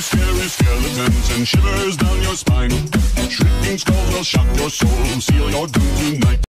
scary skeletons and shivers down your spine. Shrieking skulls will shock your soul, seal your doom tonight.